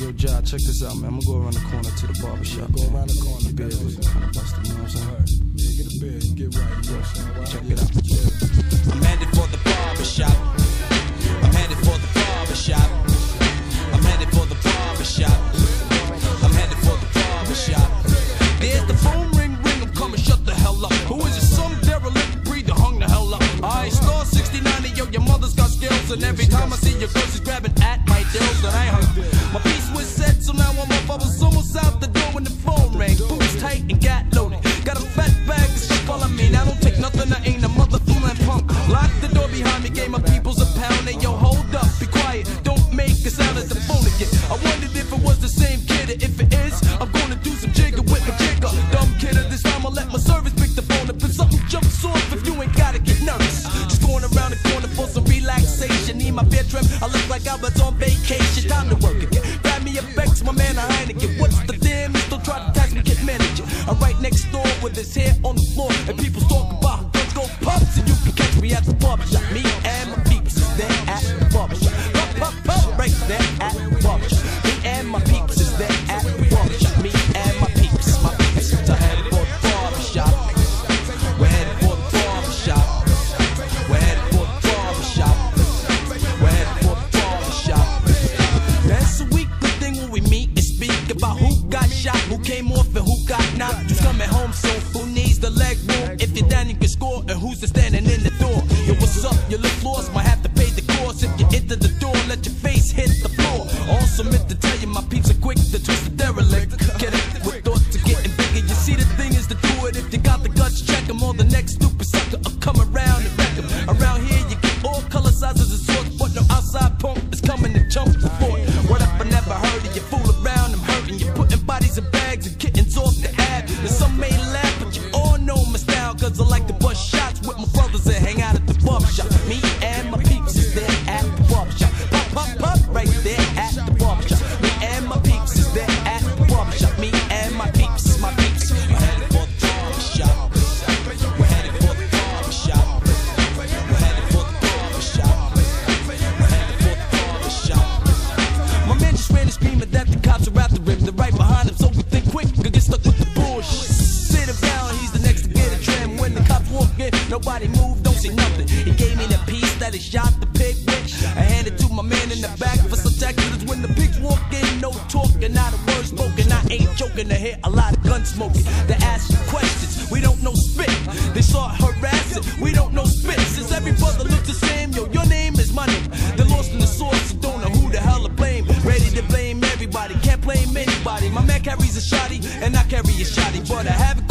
yo, Ja, check this out, man. I'm gonna go around the corner to the barbershop. Go around the corner, the beard was kind of busted, you know what I'm saying? Yeah, get a beard, get right, you know what I'm saying? Check it out. I'm headed for the barbershop. I'm headed for the barbershop. I'm headed for the barbershop. I'm headed for the barbershop. There's the phone ring, I'm coming, shut the hell up. Who is it? Some derelict breather, hung the hell up. I star 69 and yo, your mother's got skills. And every time I see your girl, she's grabbing at my dills. And I hung. My piece was set, so now I'm up. I was almost out the door when the phone rang. Boots tight and got loaded. Got a fat bag of stuff all I mean. I don't take nothing, I ain't a motherfucking punk. Lock the door behind me, gave my peoples a pound. And yo, hold up, be quiet, don't make a sound as the phone again. I wondered if it was the same kid, and if it is, I'm gonna do some jigger with my jigger. Dumb kid, this time I'll let my service pick the phone up. If something jumps off, if you ain't gotta get nervous. Just going around the corner for some relaxation. Need my beer trim, I look like I was on vacation. Time to work again. Grab me a Bex, my man a Heineken. What's the damn? Don't try to tax me, get manager. I'm right next door with his hair on the floor, and people talk about guns go pops, and you can catch me at the barbershop. Me and my peeps is there at the barbershop. Pop, pop, pop, right there at the barbershop. Me and my peeps is there at the barbershop. Me and my peeps are headed for the barbershop. We're headed for the barbershop. We're headed for the barbershop. We're headed for the barbershop. That's a weekly thing when we meet and speak about who got shot, who came off, and who got knocked. Who's coming home soon? Who needs the leg room? If you're down, you can score. And who's standing in the door? Yo, what's up? You look lost, might have to pay the cost. If you enter the door, let your face hit the floor. Also meant to tell you, my peeps are quick to twist the derelict. Get it with thoughts to getting bigger. You see, the thing is to do it. If you got the guts, check them. Or the next stupid sucker will come around and wreck them. Around here, you get all color, sizes, and sorts. But no outside punk is coming to jump the fort. What if I never heard of you? Fool around, I'm hurting you. Putting bodies in bags and kittens off the ad. And some may laugh, but you all know my style. Cause I like to bust shots with my brothers and hang out at the barbershop. Me and my peeps is there at the barbershop. Pop, pop, pop, right there at the barbershop. Me and my peeps is there at the barbershop. Me and my peeps. We're headed for the barbershop. We're headed for the barbershop. We're headed for the barbershop. We're headed for the barbershop. My man just ran and screaming that the cops are after him. They're right behind him, so we think quick, could get stuck with the bullshit. Sit him down, he's the next to get a trim. When the cops walk in, nobody move, don't say nothing. He gave me the piece that he shot the pig with. I handed to my man in the back for some tactics. When the pigs walk in, no talking, not a word spoken. I ain't joking to hear a lot of gun smoking. They ask questions, we don't know spit. They start harassing, we don't know spit. Since every brother looks the same, yo, your name is my name. They're lost in the source, and don't know who the hell to blame. Ready to blame everybody, can't blame anybody. My man carries a shotty, and I carry a shotty. But I have